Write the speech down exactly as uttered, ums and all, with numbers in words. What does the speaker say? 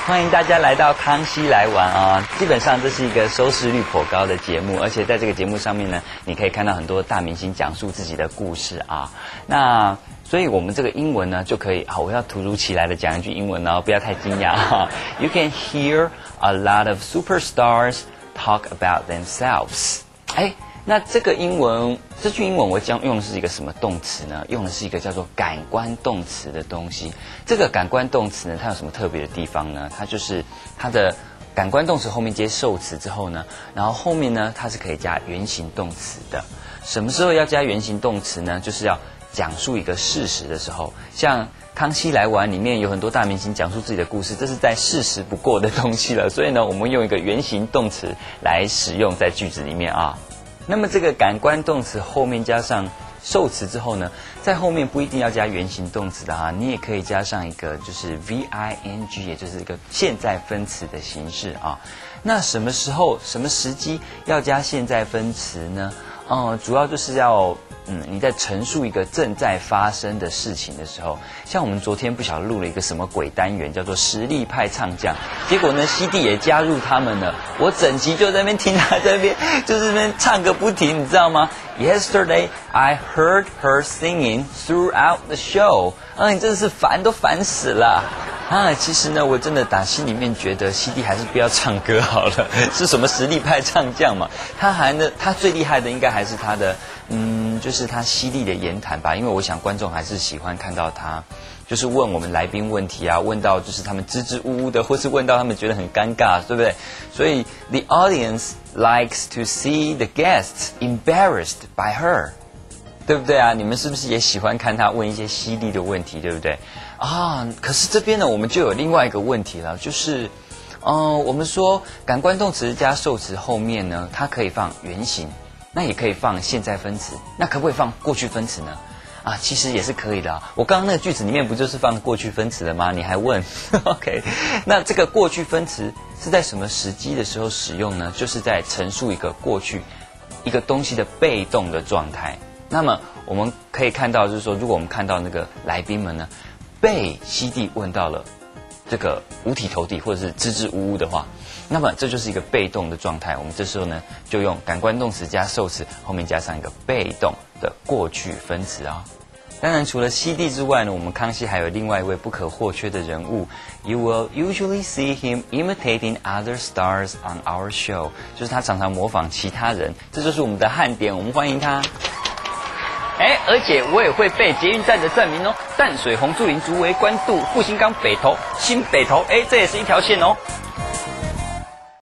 欢迎大家来到《康熙来玩》啊！基本上这是一个收视率颇高的节目，而且在这个节目上面呢，你可以看到很多大明星讲述自己的故事啊。那所以我们这个英文呢，就可以好，我要突如其来的讲一句英文哦，不要太惊讶哈。You can hear a lot of superstars talk about themselves。哎。那这个英文，这句英文我将用的是一个什么动词呢？用的是一个叫做感官动词的东西。这个感官动词呢，它有什么特别的地方呢？它就是它的感官动词后面接受词之后呢，然后后面呢，它是可以加原形动词的。什么时候要加原形动词呢？就是要讲述一个事实的时候，像《康熙来玩》里面有很多大明星讲述自己的故事，这是再事实不过的东西了。所以呢，我们用一个原形动词来使用在句子里面啊。那么这个感官动词后面加上受词之后呢，在后面不一定要加原形动词的哈，你也可以加上一个就是 V I N G， 也就是一个现在分词的形式啊。那什么时候、什么时机要加现在分词呢？嗯，主要就是要嗯你在陈述一个正在发生的事情的时候，像我们昨天不晓得录了一个什么鬼单元，叫做实力派唱将，结果呢西弟也加入他们了，我整集就在那边听他在那边就是那边唱个不停，你知道吗 ？Yesterday I heard her singing throughout the show。啊，你真的是烦都烦死了。啊，其实呢，我真的打心里面觉得西弟还是不要唱歌好了，是什么实力派唱将嘛？他还呢，他最厉害的应该还是他的，嗯，就是他犀利的言谈吧。因为我想观众还是喜欢看到他，就是问我们来宾问题啊，问到就是他们支支吾吾的，或是问到他们觉得很尴尬，对不对？所以 the audience likes to see the guests embarrassed by her。对不对啊？你们是不是也喜欢看他问一些犀利的问题，对不对？啊，可是这边呢，我们就有另外一个问题了，就是，嗯、呃，我们说感官动词加受词后面呢，它可以放原形，那也可以放现在分词，那可不可以放过去分词呢？啊，其实也是可以的啊。我刚刚那个句子里面不就是放过去分词了吗？你还问 ？OK， 那这个过去分词是在什么时机的时候使用呢？就是在陈述一个过去一个东西的被动的状态。那么我们可以看到，就是说，如果我们看到那个来宾们呢，被西弟问到了这个五体投地或者是支支吾吾的话，那么这就是一个被动的状态。我们这时候呢，就用感官动词加受词，后面加上一个被动的过去分词啊。当然，除了西弟之外呢，我们康熙还有另外一位不可或缺的人物。You will usually see him imitating other stars on our show， 就是他常常模仿其他人，这就是我们的汉典。我们欢迎他。哎，而且我也会背捷运站的站名哦，淡水红树林、竹围、关渡、复兴岗、北投、新北投，哎，这也是一条线哦。